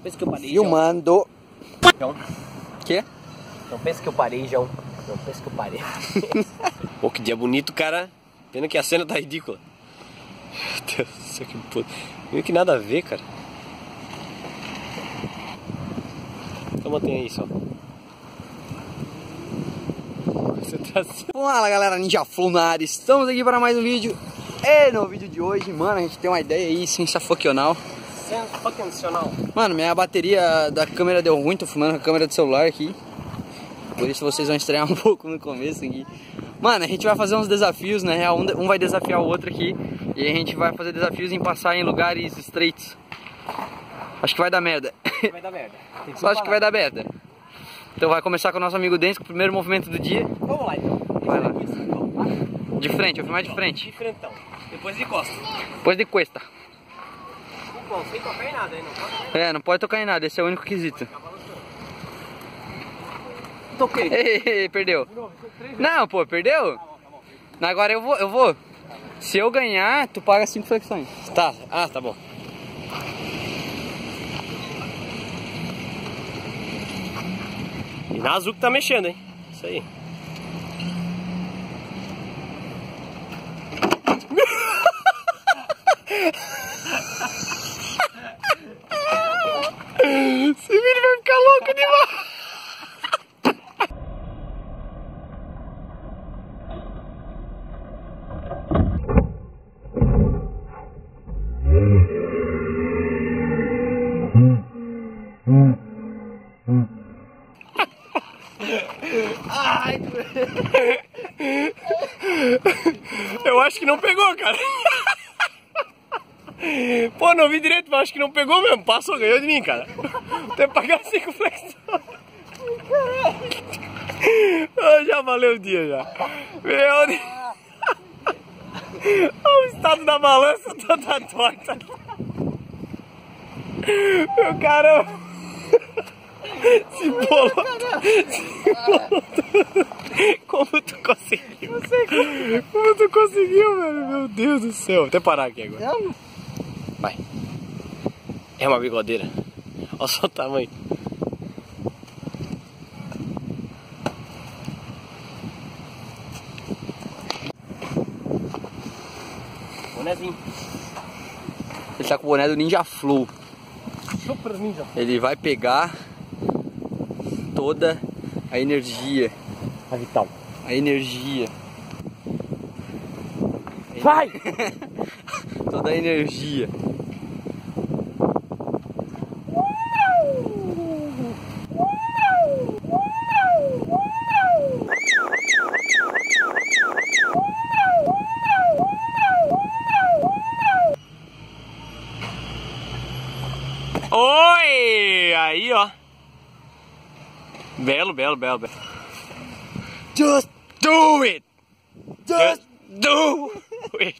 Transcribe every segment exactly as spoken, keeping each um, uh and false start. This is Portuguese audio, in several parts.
Pensa que eu parei, Filmando. João. Quê? Não pensa que eu parei, João. Não pensa que eu parei. Pô, que dia bonito, cara. Pena que a cena tá ridícula. Meu Deus do céu, que puto. Meio que nada a ver, cara. Então mantém aí só. Concentração. Fala galera, Ninja Flow na área. Estamos aqui para mais um vídeo. E no vídeo de hoje, mano, a gente tem uma ideia aí sensacional. Sensacional. Mano, minha bateria da câmera deu ruim, tô filmando com a câmera do celular aqui. Por isso vocês vão estranhar um pouco no começo aqui. Mano, a gente vai fazer uns desafios, na real, um vai desafiar o outro aqui. E a gente vai fazer desafios em passar em lugares estreitos. Acho que vai dar merda. Vai dar merda. Só acho que vai dar merda. Então vai começar com o nosso amigo Denso, com o primeiro movimento do dia. Vamos lá então. Vai lá. Tá? De frente, eu vou filmar de frente. De frentão. Depois de costa. Depois de cuesta. Bom, sem tocar em nada aí, não pode? É, não pode tocar em nada, esse é o único quesito. Toquei. Ei, ei, perdeu. Não, pô, perdeu? Agora eu vou, eu vou. Se eu ganhar, tu paga cinco flexões. Tá, ah, tá bom. E na azul que tá mexendo, hein? Isso aí. Esse vídeo vai ficar louco demais. Ai, eu acho que não pegou, cara. Pô, não vi direito, mas acho que não pegou mesmo. Passou, ganhou de mim, cara. Tem que pagar cinco flexões. Oh, já valeu o dia já. Meu Deus. Olha o estado da balança toda torta. Meu caramba. Se bolou. Se bolou. Como tu conseguiu? Como tu conseguiu, velho? Meu Deus do céu. Vou até parar aqui agora. Vai. É uma bigodeira. Olha só o tamanho. Bonézinho. ele tá com o boné do Ninja Flow. Super ninja. Ele vai pegar toda a energia. A vital. A energia. Vai! Toda a energia. Oi! Aí, ó. Belo, belo, belo, belo. Just do it! Just do it!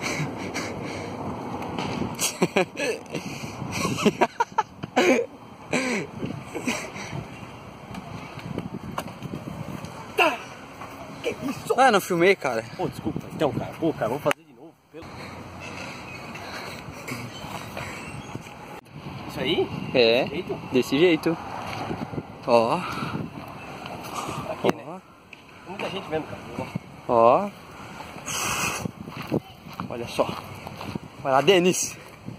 Que isso? Ah, não filmei, cara. Pô, desculpa. Então, cara. Pô, cara, vamos fazer de novo. Pelo... Isso aí? É, Desse jeito? desse jeito. Ó. Aqui, né? Tem muita gente vendo, cara. Ó. Olha só. Vai lá, Denis.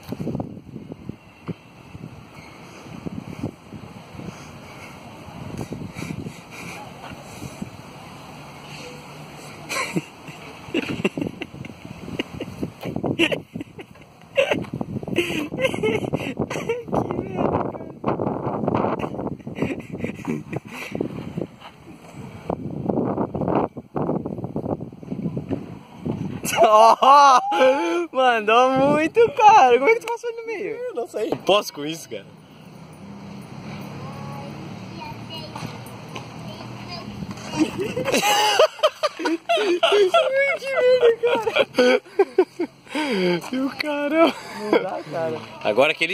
Oh, mandou muito, cara. Como é que tu passou ali no meio? Eu não sei. Posso com isso, cara? Que merda, cara. E o caramba. Não dá, cara. Agora aquele